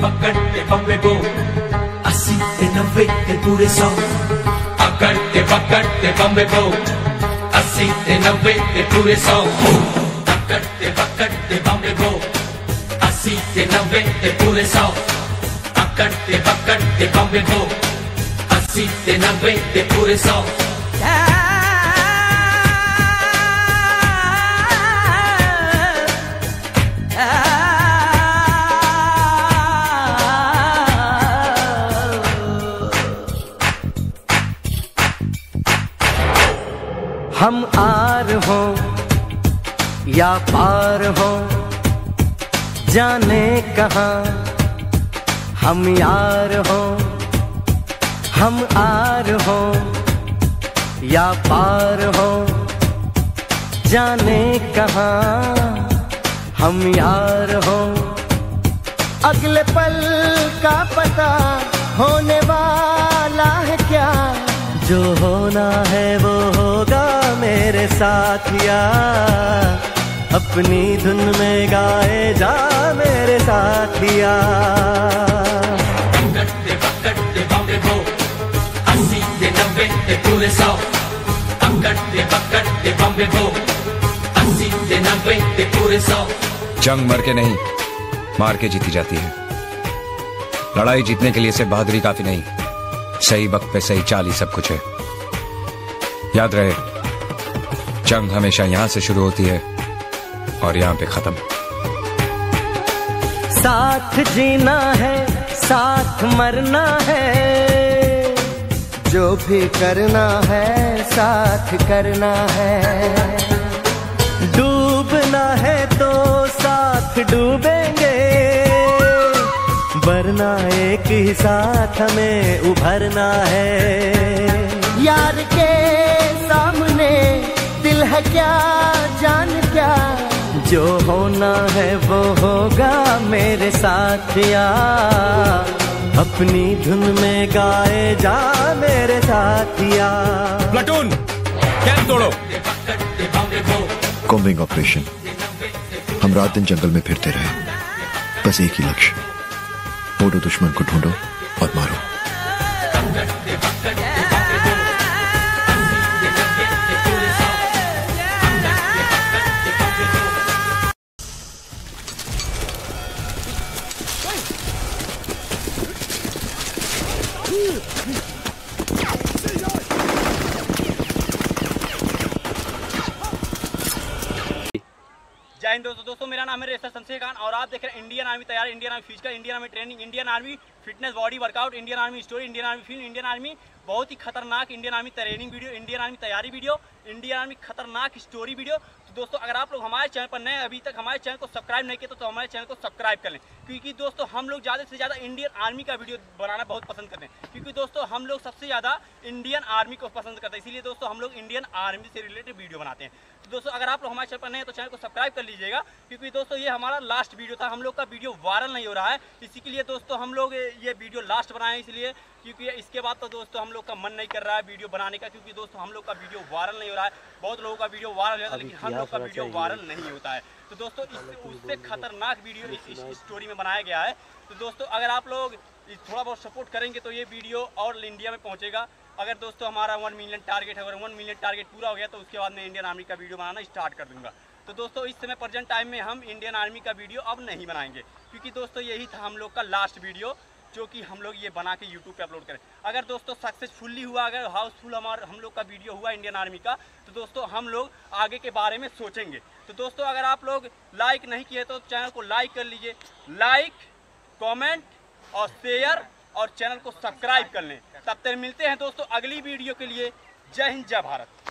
पकड़ते बम्बे को 80 ते 90 ते पूरे 100 पकड़ते बम्बे को 80 ते 90 ते पूरे 100 पकड़ते बम्बे को 80 ते 90 ते पूरे 100 पकड़ते बम्बे को 80 ते 90 ते पूरे 100। हम आर हो या पार हो जाने कहाँ, हम यार हो हम आर हो या पार हो जाने कहाँ, हम यार हो अगले पल का पता होने वाला है क्या, जो होना है वो होगा मेरे साथिया, अपनी धुन में गाए जा मेरे साथिया। पकड़ते बम्बे को 80 ते 90 ते पूरे 100 पकड़ते बम्बे को 80 ते 90 ते पूरे 100। जंग मर के नहीं मार के जीती जाती है। लड़ाई जीतने के लिए सिर्फ बहादुरी काफी नहीं, सही वक्त पे सही चाल ही सब कुछ है। याद रहे, जंग हमेशा यहां से शुरू होती है और यहां पे खत्म। साथ जीना है साथ मरना है, जो भी करना है साथ करना है, डूबना है तो साथ डूबेंगे, वरना एक ही साथ हमें उभरना है। यार के सामने दिल है क्या जान क्या, जो होना है वो होगा मेरे साथिया, अपनी धुन में गाए जा मेरे साथिया। प्लाटून कैंप तोड़ो। Combing operation. हम रात दिन जंगल में फिरते रहे, बस एक ही लक्ष्य, ढूंढो दुश्मन को ढूंढो और मारो। जय हिंद दोस्तों, मेरा नाम है रेसर शमशेर खान और आप देख रहे हैं इंडियन आर्मी तैयारी, Indian army physical, Indian army training, Indian army fitness body workout, Indian army story, Indian army film, Indian army बहुत ही खतरनाक Indian army training video, Indian army तैयारी वीडियो, इंडियन आर्मी खतरनाक स्टोरी वीडियो। तो दोस्तों अगर आप लोग हमारे चैनल पर नए अभी तक हमारे चैनल को सब्सक्राइब नहीं किया तो हमारे चैनल को सब्सक्राइब कर लें, क्योंकि दोस्तों हम लोग ज़्यादा से ज़्यादा इंडियन आर्मी का वीडियो बनाना बहुत पसंद करते हैं, क्योंकि दोस्तों हम लोग सबसे ज़्यादा इंडियन आर्मी को पसंद करते हैं, इसीलिए दोस्तों हम लोग इंडियन आर्मी से रिलेटेड वीडियो बनाते हैं। तो दोस्तों अगर आप लोग हमारे चैनल पर नए हैं तो चैनल को सब्सक्राइब कर लीजिएगा, क्योंकि दोस्तों ये हमारा लास्ट वीडियो था, हम लोग का वीडियो वायरल नहीं हो रहा है, इसी के लिए दोस्तों हम लोग ये वीडियो लास्ट बनाए इसलिए, क्योंकि इसके बाद तो दोस्तों हम लोग का मन नहीं कर रहा है वीडियो बनाने का, क्योंकि दोस्तों हम लोग का वीडियो वायरल नहीं हो रहा है। बहुत लोगों का वीडियो वायरल होता है लेकिन हम लोग का वीडियो वायरल नहीं होता है। तो दोस्तों उससे खतरनाक वीडियो इस स्टोरी में बनाया गया है। तो दोस्तों अगर आप लोग थोड़ा बहुत सपोर्ट करेंगे तो ये वीडियो और इंडिया में पहुँचेगा। अगर दोस्तों हमारा 1 मिलियन टारगेट है, अगर 1 मिलियन टारगेट पूरा हो गया तो उसके बाद मैं इंडियन आर्मी का वीडियो बनाना स्टार्ट कर दूंगा। तो दोस्तों इस समय प्रेजेंट टाइम में हम इंडियन आर्मी का वीडियो अब नहीं बनाएंगे, क्योंकि दोस्तों यही था हम लोग का लास्ट वीडियो जो कि हम लोग ये बना के यूट्यूब पे अपलोड करें। अगर दोस्तों सक्सेसफुली हुआ, अगर हाउसफुल हम लोग का वीडियो हुआ इंडियन आर्मी का, तो दोस्तों हम लोग आगे के बारे में सोचेंगे। तो दोस्तों अगर आप लोग लाइक नहीं किए तो चैनल को लाइक कर लीजिए, लाइक कमेंट और शेयर और चैनल को सब्सक्राइब कर लें। तब तक मिलते हैं दोस्तों अगली वीडियो के लिए। जय हिंद जय भारत।